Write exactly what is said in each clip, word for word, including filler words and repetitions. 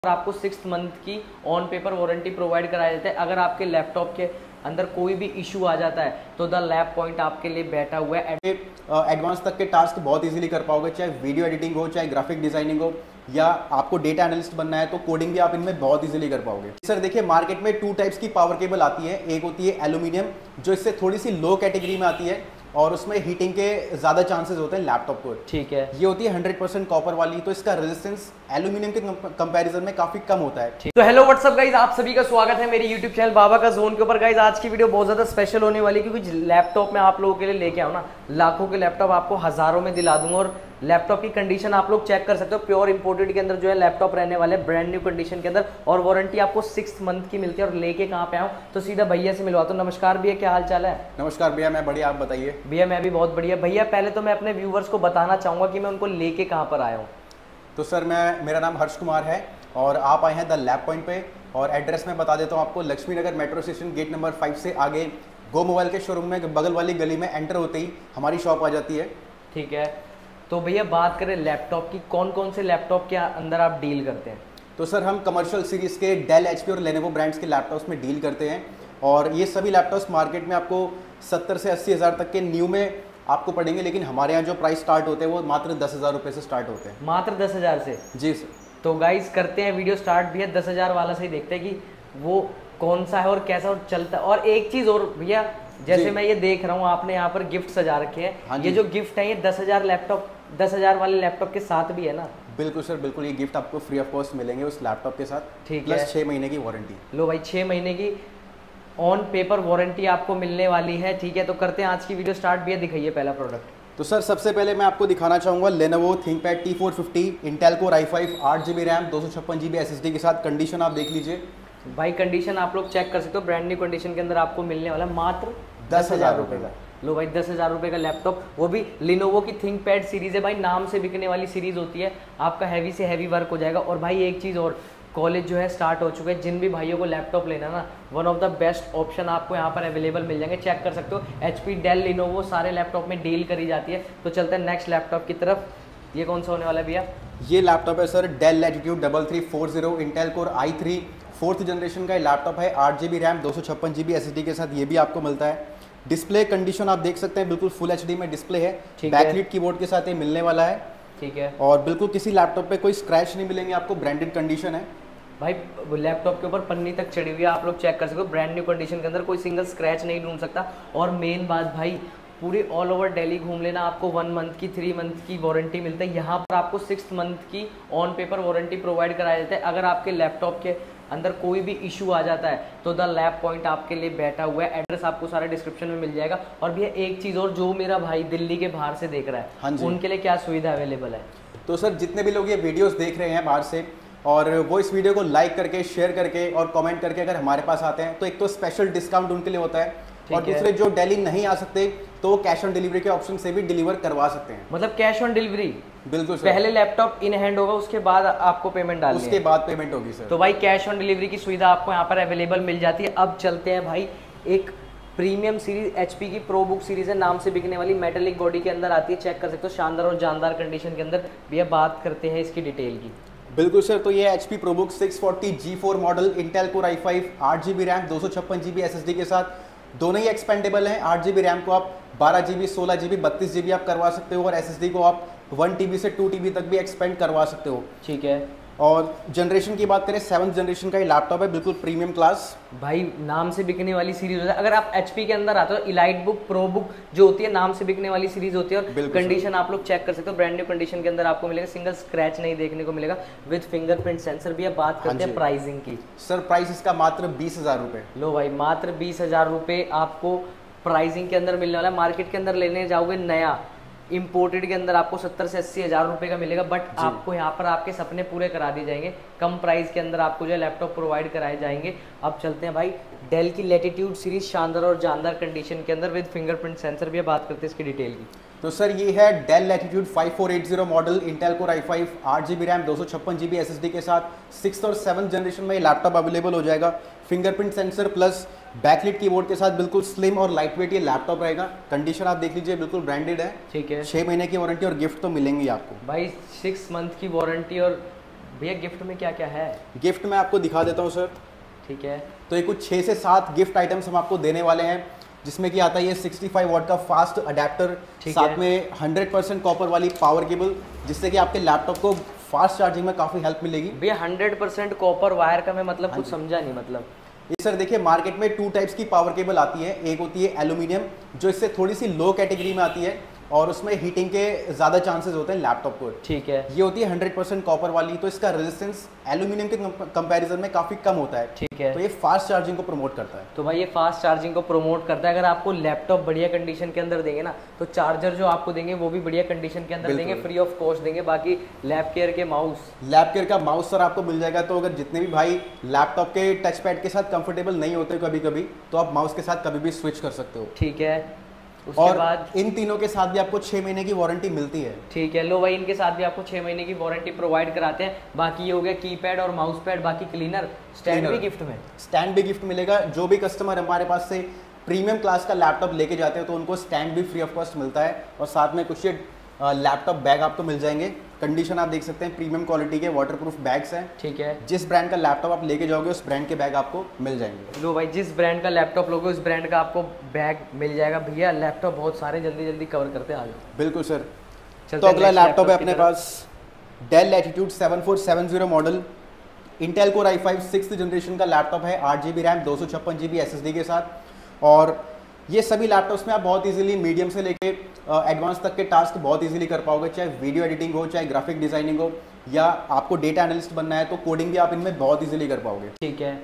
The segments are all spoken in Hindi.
और आपको सिक्स मंथ की ऑन पेपर वारंटी प्रोवाइड कराया जाता है। अगर आपके लैपटॉप के अंदर कोई भी इशू आ जाता है तो द लैब पॉइंट आपके लिए बैठा हुआ है। एडवांस तक के टास्क बहुत इजीली कर पाओगे, चाहे वीडियो एडिटिंग हो, चाहे ग्राफिक डिजाइनिंग हो, या आपको डेटा एनालिस्ट बनना है तो कोडिंग भी आप इनमें बहुत इजीली कर पाओगे। सर देखिए, मार्केट में टू टाइप्स की पावर केबल आती है। एक होती है एल्यूमिनियम, जो इससे थोड़ी सी लो कैटेगरी में आती है और उसमें हीटिंग के ज़्यादा चांसेस होते हैं लैपटॉप को। ठीक है। ये होती है हंड्रेड परसेंट कॉपर वाली, तो इसका रेजिस्टेंस एल्यूमिनियम के कंपैरिजन में काफी कम होता है। तो हेलो व्हाट्सअप गाइज, आप सभी का स्वागत है मेरे यूट्यूब चैनल बाबा का जोन के ऊपर। गाइज आज की वीडियो बहुत ज्यादा स्पेशल होने वाली है, क्योंकि लैपटॉप में आप लोगों के लिए लेके आओ ना, लाखों के लैपटॉप आपको हजारों में दिला दूंगा। और लैपटॉप की कंडीशन आप लोग चेक कर सकते हो, प्योर इंपोर्टेड के अंदर जो है लैपटॉप रहने वाले, ब्रांड न्यू कंडीशन के अंदर, और वारंटी आपको सिक्स मंथ की मिलती है। और लेके कहाँ पे आऊँ तो सीधा भैया से मिलवाता हूँ। नमस्कार भैया, क्या हाल चाल है? नमस्कार भैया, मैं बढ़िया, आप बताइए। भैया मैं भी बहुत बढ़िया। भैया पहले तो मैं अपने व्यूवर्स को बताना चाहूंगा कि मैं उनको लेके कहाँ पर आया हूँ। तो सर मैं मेरा नाम हर्ष कुमार है और आप आए हैं द लैब पॉइंट पे। और एड्रेस मैं बता देता हूँ आपको, Laxmi Nagar metro station gate number five से आगे गो मोबाइल के शोरूम में बगल वाली गली में एंटर होते ही हमारी शॉप आ जाती है। ठीक है। तो भैया बात करें लैपटॉप की, कौन कौन से लैपटॉप के अंदर आप डील करते हैं? तो सर हम कमर्शियल सीरीज़ के डेल, एचपी और लेनोवो ब्रांड्स के लैपटॉप्स में डील करते हैं। और ये सभी लैपटॉप्स मार्केट में आपको सत्तर से अस्सी हज़ार तक के न्यू में आपको पड़ेंगे, लेकिन हमारे यहाँ जो प्राइस स्टार्ट होते हैं वो मात्र दस हज़ार रुपये से स्टार्ट होते हैं। मात्र दस हज़ार से? जी सर। तो गाइज करते हैं वीडियो स्टार्ट। भैया दस हज़ार वाला से ही देखते हैं कि वो कौन सा है और कैसा और चलता है। और एक चीज़ और भैया, जैसे मैं ये देख रहा हूँ आपने यहाँ पर गिफ्ट सजा रखे हैं। हाँ, ये जो गिफ्ट है ये दस हज़ार लैपटॉप दस हज़ार वाले लैपटॉप के साथ भी है ना? बिल्कुल सर, बिल्कुल। ये गिफ्ट आपको फ्री ऑफ कॉस्ट मिलेंगे उस लैपटॉप के साथ। ठीक है। प्लस छः महीने की वारंटी। लो भाई, छः महीने की ऑन पेपर वारंटी आपको मिलने वाली है। ठीक है, तो करते हैं आज की वीडियो स्टार्ट। भैया दिखाइए पहला प्रोडक्ट। तो सर सबसे पहले मैं आपको दिखाना चाहूँगा Lenovo ThinkPad T four fifty, Intel core I five, आठ जी बी रैम, दो सौ छप्पन G B S S D के साथ। कंडीशन आप देख लीजिए भाई, कंडीशन आप लोग चेक कर सकते हो, ब्रांड न्यू कंडीशन के अंदर आपको मिलने वाला मात्र दस हज़ार रुपये का। लो भाई, दस हज़ार रुपये का लैपटॉप, वो भी लिनोवो की थिंकपैड सीरीज़ है भाई। नाम से बिकने वाली सीरीज़ होती है, आपका हैवी से हैवी वर्क हो जाएगा। और भाई एक चीज़ और, कॉलेज जो है स्टार्ट हो चुके हैं, जिन भी भाइयों को लैपटॉप लेना ना, one of the best option आपको यहाँ पर अवेलेबल मिल जाएंगे। चेक कर सकते हो, एचपी, डेल, लिनोवो सारे लैपटॉप में डील करी जाती है। तो चलते हैं नेक्स्ट लैपटॉप की तरफ। ये कौन सा होने वाला है भैया? ये लैपटॉप है sir Dell Latitude double three four zero, Intel core I three, fourth generation का लैपटॉप है। आठ जी बी रैम, दो सौ छप्पन G B S S D के साथ ये भी आपको मिलता है। डिस्प्ले कंडीशन आप देख सकते हैं, बिल्कुल फुल एच डी में डिस्प्ले है। बैकलिट कीबोर्ड के साथ ये मिलने वाला है। ठीक है। और बिल्कुल किसी लैपटॉप पे कोई स्क्रैच नहीं मिलेंगे आपको, ब्रांडेड कंडीशन है भाई। लैपटॉप के ऊपर पन्नी तक चढ़ी हुई है, आप लोग चेक कर सकते हो, ब्रांड न्यू कंडीशन के अंदर, कोई सिंगल स्क्रैच नहीं ढूंढ सकता। और मेन बात भाई, पूरे ऑल ओवर दिल्ली घूम लेना, आपको वन मंथ की, थ्री मंथ की वारंटी मिलता है। यहाँ पर आपको सिक्स मंथ की ऑन पेपर वारंटी प्रोवाइड कराया जाता है। अगर आपके लैपटॉप के अंदर कोई भी इशू आ जाता है तो द लैब पॉइंट आपके लिए बैठा हुआ है। एड्रेस आपको सारे डिस्क्रिप्शन में मिल जाएगा। और भैया एक चीज़ और, जो मेरा भाई दिल्ली के बाहर से देख रहा है, हाँ उनके लिए क्या सुविधा अवेलेबल है? तो सर जितने भी लोग ये वीडियोस देख रहे हैं बाहर से, और वो इस वीडियो को लाइक करके, शेयर करके और कमेंट करके अगर हमारे पास आते हैं, तो एक तो स्पेशल डिस्काउंट उनके लिए होता है। और दूसरे जो दिल्ली नहीं आ सकते तो वो कैश ऑन डिलीवरी के ऑप्शन से भी डिलीवर करवा सकते हैं। मतलब कैश ऑन डिलीवरी? बिल्कुल सर। पहले लैपटॉप इन हैंड होगा, उसके बाद आपको पेमेंट डालनी है। उसके बाद पेमेंट होगी सर। तो भाई कैश ऑन डिलीवरी की सुविधा आपको यहाँ पर अवेलेबल मिल जाती है। अब चलते हैं भाई, एक प्रीमियम सीरीज एचपी की प्रो बुक सीरीज है, नाम से बिकने वाली, मेटेलिक बॉडी के अंदर आती है। चेक कर सकते हो, शानदार और जानदार कंडीशन के अंदर। भैया बात करते हैं इसकी डिटेल की। बिल्कुल सर। तो ये HP ProBook six forty G four model, Intel core I five, आठ जी बी रैम, दो सौ छप्पन G B S S D के साथ, दोनों ही एक्सपेंडेबल हैं। आठ जी बी रैम को आप बारह जी बी, सोलह जी बी, बत्तीस जी बी आप करवा सकते हो, और एस एस डी को आप वन टी बी से टू टी बी तक भी एक्सपेंड करवा सकते हो। ठीक है। और जनरेशन की बात करें, सेवंथ जनरेशन का ये लैपटॉप है, बिल्कुल प्रीमियम क्लास। भाई नाम से बिकने वाली सीरीज होती है। अगर आप एचपी के अंदर आते हो, इलाइट बुक, प्रो बुक जो होती है, नाम से बिकने वाली सीरीज होती है। और कंडीशन आप लोग चेक कर सकते हो, ब्रांड न्यू कंडीशन के अंदर आपको मिलेगा, सिंगल स्क्रैच नहीं देखने को मिलेगा, विद फिंगरप्रिंट सेंसर भी है। बात करते हैं प्राइसिंग की। सर प्राइस इसका मात्र बीस हजार रुपये। लो भाई, मात्र बीस हजार रुपये आपको प्राइसिंग के अंदर मिलने वाला है। मार्केट के अंदर लेने जाओगे नया इंपोर्टेड के अंदर आपको सत्तर से अस्सी हज़ार रुपये का मिलेगा, बट आपको यहाँ पर आपके सपने पूरे करा दिए जाएंगे। कम प्राइस के अंदर आपको जो है लैपटॉप प्रोवाइड कराए जाएंगे। अब चलते हैं भाई डेल की लैटिट्यूड सीरीज, शानदार और जानदार कंडीशन के अंदर, विद फिंगरप्रिंट सेंसर भी। बात करते हैं इसकी डिटेल की। तो सर ये है Dell Latitude five four eight zero model, Intel core I five, आठ जी बी रैम, दो सौ छप्पन G B S S D के साथ। सिक्स और सेवन जनरेशन में ये लैपटॉप अवेलेबल हो जाएगा। Fingerprint sensor plus backlit keyboard के साथ बिल्कुल स्लिम और लाइट वेट ये लैपटॉप रहेगा। कंडीशन आप देख लीजिए, बिल्कुल ब्रांडेड है। ठीक है। छः महीने की वारंटी और गिफ्ट तो मिलेंगी आपको भाई। सिक्स मंथ की वारंटी और भैया गिफ्ट में क्या क्या है? गिफ्ट में आपको दिखा देता हूँ सर। ठीक है, तो ये कुछ छः से सात गिफ्ट आइटम्स हम आपको देने वाले हैं, जिसमें कि आता है ये सिक्सटी फाइव वॉट का फास्ट अडेप्टर, साथ में हंड्रेड परसेंट कॉपर वाली पावर केबल, जिससे कि आपके लैपटॉप को फास्ट चार्जिंग में काफ़ी हेल्प मिलेगी। भैया हंड्रेड परसेंट कॉपर वायर का मैं मतलब कुछ समझा नहीं मतलब। ये सर देखिए, मार्केट में टू टाइप्स की पावर केबल आती है। एक होती है एल्यूमिनियम, जो इससे थोड़ी सी लो कैटेगरी में आती है और उसमें हीटिंग के ज़्यादा चांसेस होते हैं लैपटॉप को। ठीक है, ये होती है हंड्रेड परसेंट कॉपर वाली, तो इसका रेजिस्टेंस एल्यूमिनियम के कंपैरिजन में काफ़ी कम होता है। ठीक है, तो ये फास्ट चार्जिंग को प्रमोट करता है। तो भाई ये फास्ट चार्जिंग को प्रमोट करता है। अगर आपको लैपटॉप बढ़िया कंडीशन के अंदर देंगे ना, तो चार्जर जो आपको देंगे वो भी बढ़िया कंडीशन के अंदर देंगे, फ्री ऑफ कॉस्ट देंगे। बाकी लैप केयर के माउस लैप केयर का माउस सर आपको मिल जाएगा। तो अगर जितने भी भाई लैपटॉप के टच पैड के साथ कंफर्टेबल नहीं होते कभी कभी, तो आप माउस के साथ कभी भी स्विच कर सकते हो। ठीक है, उसके और बाद इन तीनों के साथ भी आपको छह महीने की वारंटी मिलती है। ठीक है, लो भाई इनके साथ भी आपको छह महीने की वारंटी प्रोवाइड कराते हैं। बाकी ये हो गया कीपैड और माउस पैड। बाकी क्लीनर स्टैंड भी गिफ्ट में स्टैंड भी गिफ्ट मिलेगा। जो भी कस्टमर हमारे पास से प्रीमियम क्लास का लैपटॉप लेके जाते हैं तो उनको स्टैंड भी फ्री ऑफ कॉस्ट मिलता है, और साथ में कुछ ये लैपटॉप बैग आपको मिल जाएंगे। कंडीशन आप देख सकते हैं, प्रीमियम क्वालिटी के वाटरप्रूफ बैग्स हैं। ठीक है, जिस ब्रांड का लैपटॉप आप लेके जाओगे उस ब्रांड के बैग आपको मिल जाएंगे। लो भाई जिस ब्रांड का लैपटॉप लोगे उस ब्रांड का आपको बैग मिल जाएगा। भैया लैपटॉप बहुत सारे, जल्दी जल्दी कवर करते आ जाओ। बिल्कुल सर। तो अगला लैपटॉप है अपने पास Dell Latitude seven four seven zero model, Intel core I five sixth generation का लैपटॉप है, आठ जी बी रैम दो सौ छप्पन G B S S D के साथ। और ये सभी लैपटॉप्स में आप बहुत इजीली मीडियम से लेके एडवांस तक के टास्क बहुत इजीली कर पाओगे, चाहे वीडियो एडिटिंग हो, चाहे ग्राफिक डिजाइनिंग हो, या आपको डेटा एनालिस्ट बनना है तो कोडिंग भी आप इनमें बहुत इजीली कर पाओगे। ठीक है,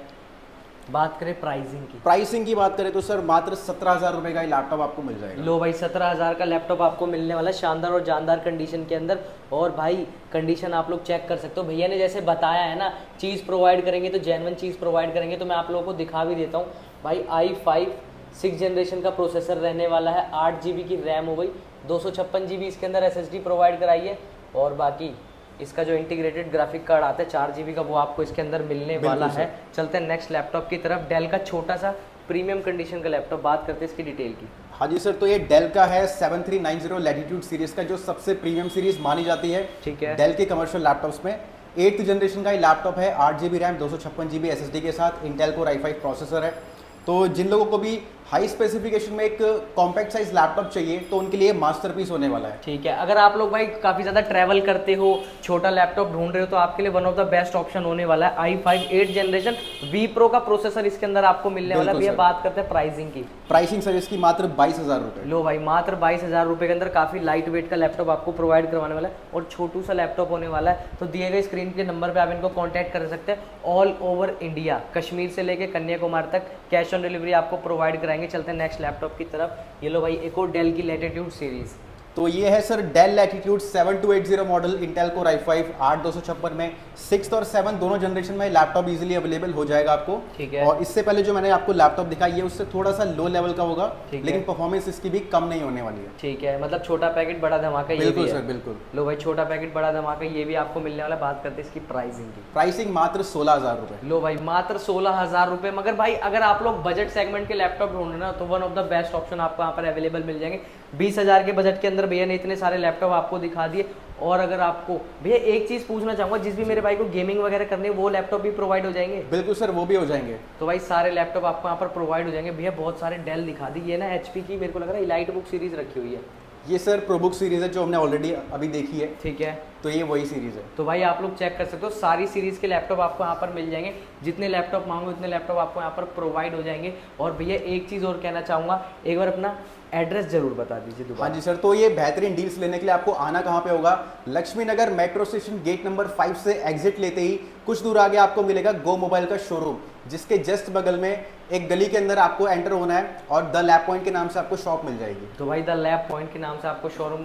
बात करें प्राइसिंग की। प्राइसिंग की बात करें तो सर मात्र सत्रह हज़ार रुपये का ही लैपटॉप आपको मिल जाएगा। लो भाई सत्रह हज़ार का लैपटॉप आपको मिलने वाला है, शानदार और जानदार कंडीशन के अंदर। और भाई कंडीशन आप लोग चेक कर सकते हो, भैया ने जैसे बताया है ना, चीज़ प्रोवाइड करेंगे तो जेन्युइन चीज़ प्रोवाइड करेंगे। तो मैं आप लोगों को दिखा भी देता हूँ भाई। आई फाइव सिक्स जनरेशन का प्रोसेसर रहने वाला है, आठ जी बी की रैम हो गई, दो सौ छप्पन जी बी इसके अंदर एस एस डी प्रोवाइड कराई है। और बाकी इसका जो इंटीग्रेटेड ग्राफिक कार्ड आता है चार जी बी का, वो आपको इसके अंदर मिलने वाला है। चलते हैं नेक्स्ट लैपटॉप की तरफ। डेल का छोटा सा प्रीमियम कंडीशन का लैपटॉप, बात करते हैं इसकी डिटेल की। हाँ जी सर, तो ये डेल का है seven three nine zero Latitude series का, जो सबसे प्रीमियम सीरीज मानी जाती है। ठीक है, डेल के कमर्शियल लैपटॉप्स में एट्थ जनरेशन का ही लैपटॉप है, आठ जी बी रैम दो सौ छप्पन G B S S D के साथ, Intel core I five processor है। तो जिन लोगों को भी हाई स्पेसिफिकेशन में एक कॉम्पैक्ट साइज लैपटॉप चाहिए तो उनके लिए मास्टरपीस होने वाला है। ठीक है, अगर आप लोग भाई काफ़ी ज़्यादा ट्रैवल करते हो, छोटा लैपटॉप ढूंढ रहे हो, तो आपके लिए one of the best option होने वाला है। I five eight generation V pro का प्रोसेसर इसके अंदर आपको मिलने वाला है। भैया बात करते हैं प्राइसिंग की। प्राइसिंग सर इसकी मात्र बाईस हज़ार रुपये। लो भाई मात्र बाईस हज़ार रुपये के अंदर काफ़ी लाइट वेट का लैपटॉप आपको प्रोवाइड करवाने वाला है, और छोटू सा लैपटॉप होने वाला है। तो दिए गए स्क्रीन के नंबर पर आप इनको कॉन्टैक्ट कर सकते हैं। ऑल ओवर इंडिया, कश्मीर से लेकर कन्याकुमारी तक कैश ऑन डिलीवरी आपको प्रोवाइड कराएंगे। चलते हैं नेक्स्ट लैपटॉप की तरफ। ये लो भाई एक और डेल की लैटिट्यूड सीरीज। तो ये है sir Dell Latitude seven two eight zero model, Intel core I five आठ दो सौ छप्पन में, सिक्स और सेवन दोनों जनरेशन में लैपटॉप इजीली अवेलेबल हो जाएगा आपको। ठीक है, और इससे पहले जो मैंने आपको लैपटॉप दिखाई है उससे थोड़ा सा लो लेवल का होगा, लेकिन परफॉर्मेंस इसकी भी कम नहीं होने वाली है। ठीक है, मतलब छोटा पैकेट बड़ा धमाका। बिल्कुल सर बिल्कुल। लो भाई छोटा पैकेट बड़ा धमाका, ये भी आपको मिलने वाला। बात करते हैं इसकी प्राइसिंग की। प्राइसिंग मात्र सोलह हजार रुपए। लो भाई मात्र सोलह हजार रुपए। मगर भाई अगर आप लोग बजट सेगमेंट के लैपटॉप ढूंढ रहे हो तो one of the best option आपको यहाँ पर अवेलेबल मिल जाएंगे। बीस हजार के बजट के अंदर भैया ने इतने सारे लैपटॉप आपको दिखा दिए। और अगर आपको भैया एक चीज पूछना चाहूंगा, जिस भी मेरे भाई को गेमिंग वगैरह करनी है वो लैपटॉप भी प्रोवाइड हो जाएंगे? बिल्कुल सर, वो भी हो जाएंगे। तो भाई सारे लैपटॉप आपको यहाँ पर प्रोवाइड हो जाएंगे। भैया बहुत सारे डेल दिखा दी, ये ना एचपी की मेरे को लग रहा है इलाइट बुक सीरीज रखी हुई है। ये सर प्रोबुक सीरीज है जो हमने ऑलरेडी अभी देखी है। ठीक है, तो ये वही सीरीज है। तो भाई आप लोग चेक कर सकते हो, सारी सीरीज के लैपटॉप आपको यहाँ पर मिल जाएंगे। जितने लैपटॉप मांगो उतने लैपटॉप आपको यहाँ पर प्रोवाइड हो जाएंगे। और भैया एक चीज़ और कहना चाहूँगा, एक बार अपना एड्रेस जरूर बता दीजिए दोबारा। हाँ जी सर, तो ये बेहतरीन डील्स लेने के लिए आपको आना कहाँ पे होगा? Laxmi Nagar metro station gate number five से एग्जिट लेते ही कुछ दूर आगे आपको मिलेगा गो मोबाइल का शोरूम, जिसके जस्ट बगल में एक गली के अंदर आपको एंटर होना है और द लैब पॉइंट के नाम से आपको शॉप मिल जाएगी। तो भाई द लैब पॉइंट के नाम से आपको शोरूम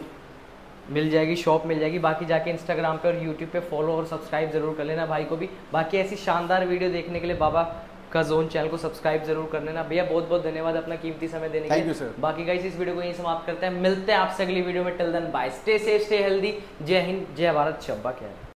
मिल जाएगी, शॉप मिल जाएगी। बाकी जाके इंस्टाग्राम पे और यूट्यूब पे फॉलो और सब्सक्राइब जरूर कर लेना भाई को भी। बाकी ऐसी शानदार वीडियो देखने के लिए बाबा का जोन चैनल को सब्सक्राइब जरूर कर लेना। भैया बहुत बहुत धन्यवाद अपना कीमती समय देने के लिए। बाकी गाइस इस वीडियो को यहीं समाप्त करते हैं, मिलते हैं आपसे अगली वीडियो में। Till then bye, stay safe, stay healthy. जय हिंद, जय भारत, शब्बा खैर।